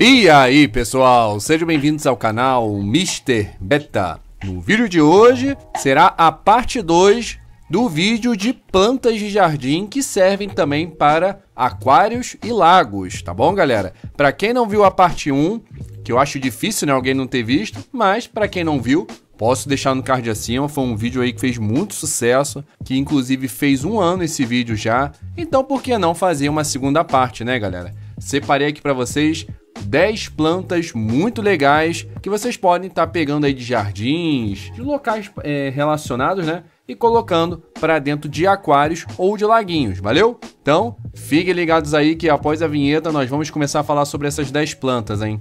E aí pessoal, sejam bem-vindos ao canal Mr. Beta. No vídeo de hoje será a parte 2 do vídeo de plantas de jardim que servem também para aquários e lagos, tá bom galera? Para quem não viu a parte 1, que eu acho difícil, né, alguém não ter visto, mas para quem não viu, posso deixar no card acima, foi um vídeo aí que fez muito sucesso, que inclusive fez 1 ano esse vídeo já, então por que não fazer uma segunda parte, né galera? Separei aqui para vocês 10 plantas muito legais que vocês podem estar pegando aí de jardins, de locais relacionados, né? E colocando para dentro de aquários ou de laguinhos, valeu? Então, fiquem ligados aí que após a vinheta nós vamos começar a falar sobre essas 10 plantas, hein?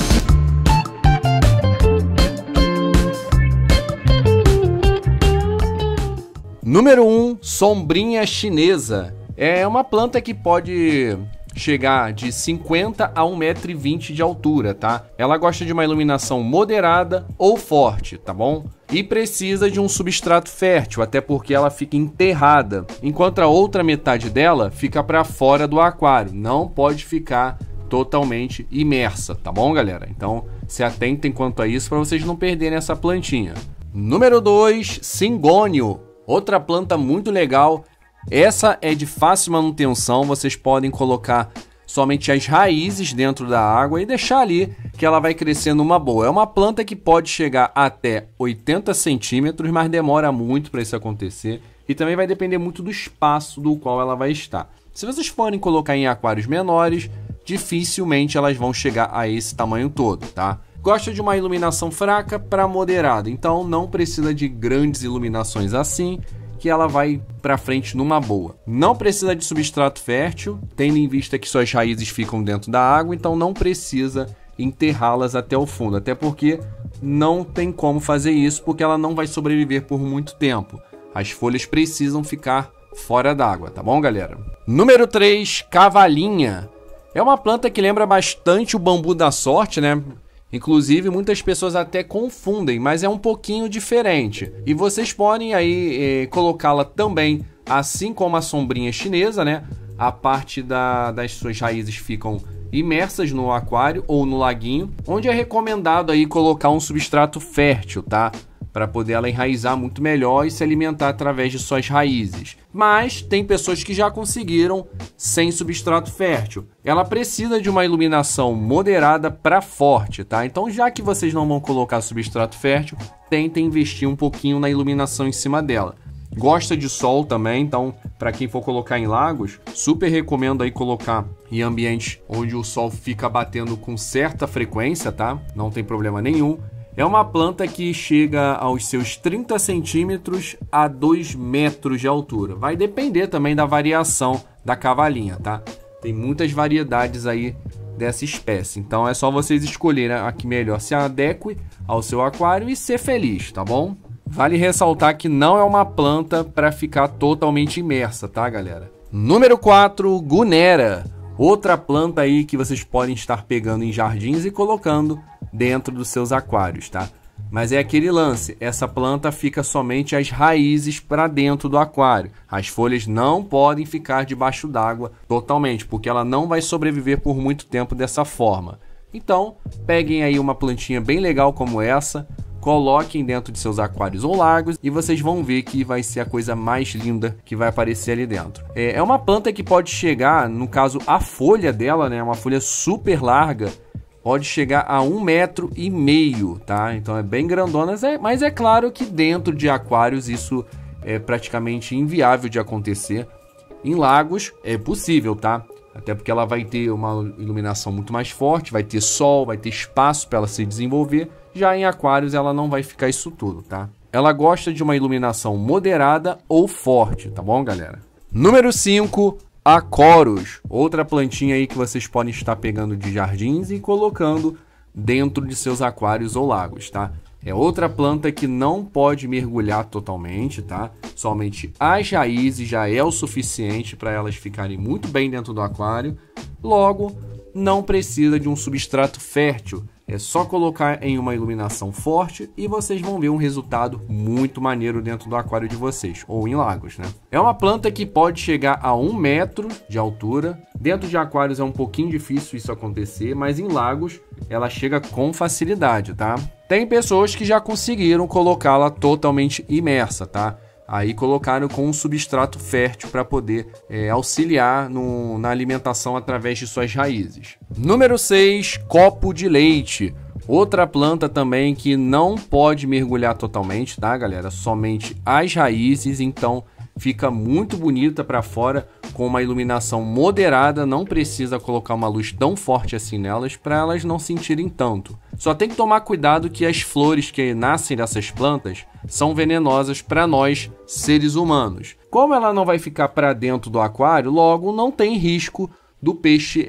Número 1, sombrinha chinesa. É uma planta que pode chegar de 50 a 1,20 m de altura, tá? Ela gosta de uma iluminação moderada ou forte, tá bom? E precisa de um substrato fértil, até porque ela fica enterrada, enquanto a outra metade dela fica para fora do aquário, não pode ficar totalmente imersa, tá bom, galera? Então, se atentem quanto a isso para vocês não perderem essa plantinha. Número 2, cingônio, outra planta muito legal. Essa é de fácil manutenção, vocês podem colocar somente as raízes dentro da água e deixar ali que ela vai crescer numa boa. É uma planta que pode chegar até 80 centímetros, mas demora muito para isso acontecer e também vai depender muito do espaço do qual ela vai estar. Se vocês forem colocar em aquários menores, dificilmente elas vão chegar a esse tamanho todo, tá? Gosta de uma iluminação fraca para moderada, então não precisa de grandes iluminações assim, que ela vai para frente numa boa. Não precisa de substrato fértil, tendo em vista que suas raízes ficam dentro da água, então não precisa enterrá-las até o fundo, até porque não tem como fazer isso, porque ela não vai sobreviver por muito tempo. As folhas precisam ficar fora d'água, tá bom, galera? Número 3, cavalinha. É uma planta que lembra bastante o bambu da sorte, né? Inclusive, muitas pessoas até confundem, mas é um pouquinho diferente. E vocês podem aí colocá-la também, assim como a sombrinha chinesa, né? A parte das suas raízes ficam imersas no aquário ou no laguinho, onde é recomendado aí colocar um substrato fértil, tá? Para poder ela enraizar muito melhor e se alimentar através de suas raízes. Mas tem pessoas que já conseguiram sem substrato fértil. Ela precisa de uma iluminação moderada para forte, tá? Então, já que vocês não vão colocar substrato fértil, tentem investir um pouquinho na iluminação em cima dela. Gosta de sol também, então para quem for colocar em lagos, super recomendo aí colocar em ambientes onde o sol fica batendo com certa frequência, tá? Não tem problema nenhum. É uma planta que chega aos seus 30 centímetros a 2 metros de altura. Vai depender também da variação da cavalinha, tá? Tem muitas variedades aí dessa espécie. Então é só vocês escolherem a que melhor se adeque ao seu aquário e ser feliz, tá bom? Vale ressaltar que não é uma planta para ficar totalmente imersa, tá, galera? Número 4, gunera. Outra planta aí que vocês podem estar pegando em jardins e colocando dentro dos seus aquários, tá? Mas é aquele lance, essa planta fica somente as raízes para dentro do aquário. As folhas não podem ficar debaixo d'água totalmente, porque ela não vai sobreviver por muito tempo dessa forma. Então, peguem aí uma plantinha bem legal como essa, coloquem dentro de seus aquários ou lagos e vocês vão ver que vai ser a coisa mais linda que vai aparecer ali dentro. É uma planta que pode chegar, no caso a folha dela, né, uma folha super larga, pode chegar a 1,5 m, tá? Então é bem grandona, mas é claro que dentro de aquários isso é praticamente inviável de acontecer. Em lagos é possível, tá? Até porque ela vai ter uma iluminação muito mais forte, vai ter sol, vai ter espaço para ela se desenvolver. Já em aquários ela não vai ficar isso tudo, tá? Ela gosta de uma iluminação moderada ou forte, tá bom, galera? Número 5, Acorus, outra plantinha aí que vocês podem estar pegando de jardins e colocando dentro de seus aquários ou lagos, tá? É outra planta que não pode mergulhar totalmente, tá? Somente as raízes já é o suficiente para elas ficarem muito bem dentro do aquário. Logo, não precisa de um substrato fértil. É só colocar em uma iluminação forte e vocês vão ver um resultado muito maneiro dentro do aquário de vocês, ou em lagos, né? É uma planta que pode chegar a 1 metro de altura. Dentro de aquários é um pouquinho difícil isso acontecer, mas em lagos ela chega com facilidade, tá? Tem pessoas que já conseguiram colocá-la totalmente imersa, tá? Aí colocaram com um substrato fértil para poder auxiliar na alimentação através de suas raízes. Número 6, copo de leite. Outra planta também que não pode mergulhar totalmente, tá, galera? Somente as raízes, então fica muito bonita para fora com uma iluminação moderada, não precisa colocar uma luz tão forte assim nelas para elas não sentirem tanto. Só tem que tomar cuidado que as flores que nascem dessas plantas são venenosas para nós, seres humanos. Como ela não vai ficar para dentro do aquário, logo não tem risco do peixe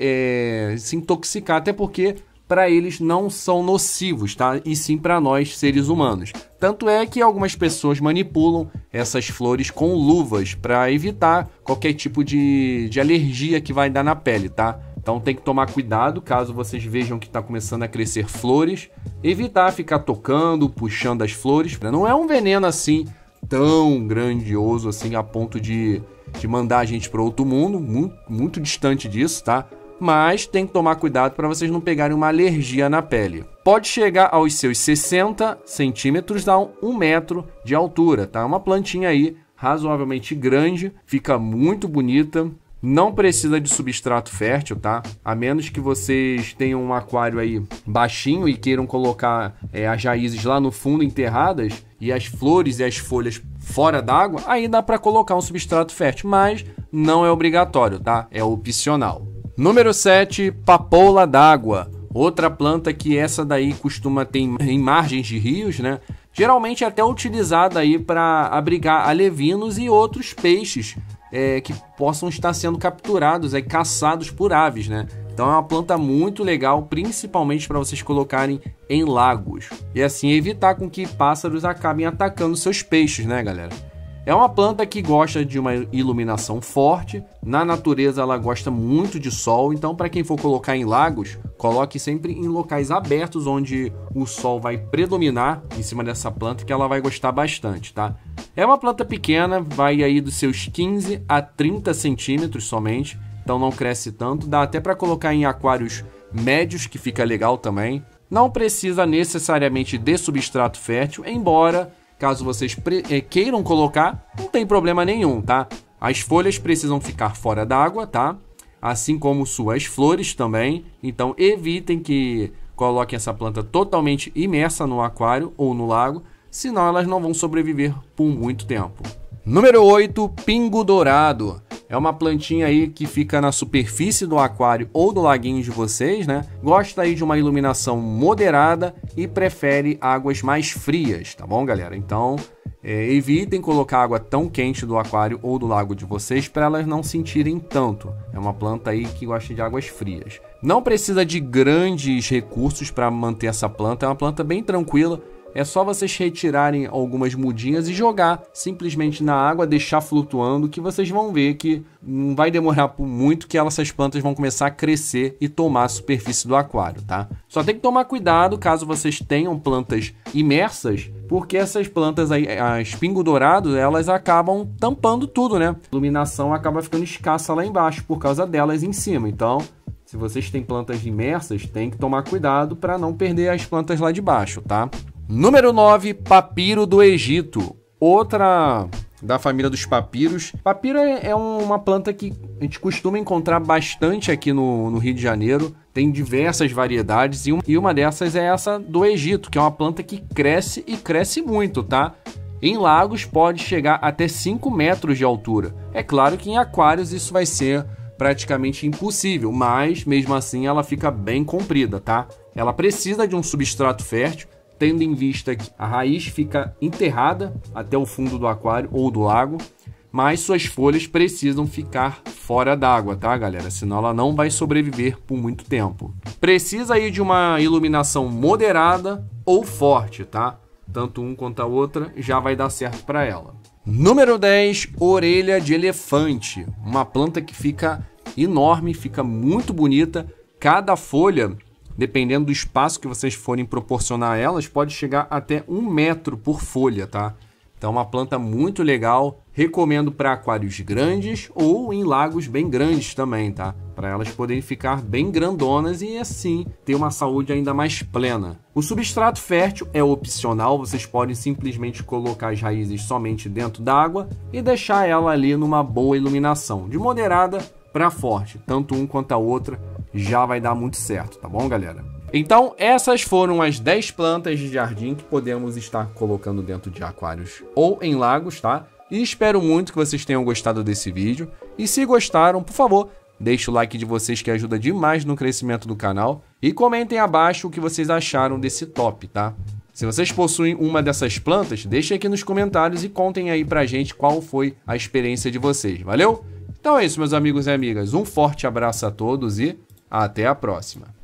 se intoxicar, até porque para eles não são nocivos, tá? E sim para nós, seres humanos. Tanto é que algumas pessoas manipulam essas flores com luvas para evitar qualquer tipo de alergia que vai dar na pele, tá? Então tem que tomar cuidado caso vocês vejam que está começando a crescer flores. Evitar ficar tocando, puxando as flores. Não é um veneno assim tão grandioso assim a ponto de mandar a gente para outro mundo, muito distante disso, tá? Mas tem que tomar cuidado para vocês não pegarem uma alergia na pele. Pode chegar aos seus 60 centímetros a 1 metro de altura, tá? Uma plantinha aí razoavelmente grande, fica muito bonita, não precisa de substrato fértil, tá? A menos que vocês tenham um aquário aí baixinho e queiram colocar as raízes lá no fundo enterradas e as flores e as folhas fora d'água, aí dá para colocar um substrato fértil, mas não é obrigatório, tá? É opcional. Número 7, papoula d'água. Outra planta que essa daí costuma ter em margens de rios, né? Geralmente é até utilizada aí para abrigar alevinos e outros peixes que possam estar sendo capturados, caçados por aves, né? Então é uma planta muito legal, principalmente para vocês colocarem em lagos. E assim evitar com que pássaros acabem atacando seus peixes, né, galera? É uma planta que gosta de uma iluminação forte. Na natureza ela gosta muito de sol, então para quem for colocar em lagos, coloque sempre em locais abertos onde o sol vai predominar em cima dessa planta, que ela vai gostar bastante, tá? É uma planta pequena, vai aí dos seus 15 a 30 centímetros somente, então não cresce tanto, dá até para colocar em aquários médios, que fica legal também. Não precisa necessariamente de substrato fértil, embora caso vocês queiram colocar, não tem problema nenhum, tá? As folhas precisam ficar fora d'água, tá? Assim como suas flores também. Então evitem que coloquem essa planta totalmente imersa no aquário ou no lago, senão elas não vão sobreviver por muito tempo. Número 8, pingo dourado. É uma plantinha aí que fica na superfície do aquário ou do laguinho de vocês, né? Gosta aí de uma iluminação moderada e prefere águas mais frias, tá bom, galera? Então, evitem colocar água tão quente do aquário ou do lago de vocês para elas não sentirem tanto. É uma planta aí que gosta de águas frias. Não precisa de grandes recursos para manter essa planta, é uma planta bem tranquila. É só vocês retirarem algumas mudinhas e jogar simplesmente na água, deixar flutuando, que vocês vão ver que não vai demorar por muito que essas plantas vão começar a crescer e tomar a superfície do aquário, tá? Só tem que tomar cuidado caso vocês tenham plantas imersas, porque essas plantas aí, as pingo dourado, elas acabam tampando tudo, né? A iluminação acaba ficando escassa lá embaixo por causa delas em cima, então se vocês têm plantas imersas, tem que tomar cuidado para não perder as plantas lá de baixo, tá? Número 9, papiro do Egito. Outra da família dos papiros. Papiro é uma planta que a gente costuma encontrar bastante aqui no Rio de Janeiro. Tem diversas variedades e uma dessas é essa do Egito, que é uma planta que cresce e cresce muito, tá? Em lagos pode chegar até 5 metros de altura. É claro que em aquários isso vai ser praticamente impossível, mas mesmo assim ela fica bem comprida, tá? Ela precisa de um substrato fértil, tendo em vista que a raiz fica enterrada até o fundo do aquário ou do lago, mas suas folhas precisam ficar fora d'água, tá, galera? Senão ela não vai sobreviver por muito tempo. Precisa aí de uma iluminação moderada ou forte, tá? Tanto um quanto a outra já vai dar certo para ela. Número 10, orelha de elefante. Uma planta que fica enorme, fica muito bonita. Cada folha dependendo do espaço que vocês forem proporcionar a elas, pode chegar até 1 metro por folha, tá? Então é uma planta muito legal, recomendo para aquários grandes ou em lagos bem grandes também, tá? Para elas poderem ficar bem grandonas e assim ter uma saúde ainda mais plena. O substrato fértil é opcional, vocês podem simplesmente colocar as raízes somente dentro d'água e deixar ela ali numa boa iluminação, de moderada para forte, tanto um quanto a outra já vai dar muito certo, tá bom, galera? Então, essas foram as 10 plantas de jardim que podemos estar colocando dentro de aquários ou em lagos, tá? E espero muito que vocês tenham gostado desse vídeo. E se gostaram, por favor, deixe o like de vocês que ajuda demais no crescimento do canal. E comentem abaixo o que vocês acharam desse top, tá? Se vocês possuem uma dessas plantas, deixem aqui nos comentários e contem aí pra gente qual foi a experiência de vocês, valeu? Então é isso, meus amigos e amigas. Um forte abraço a todos e até a próxima.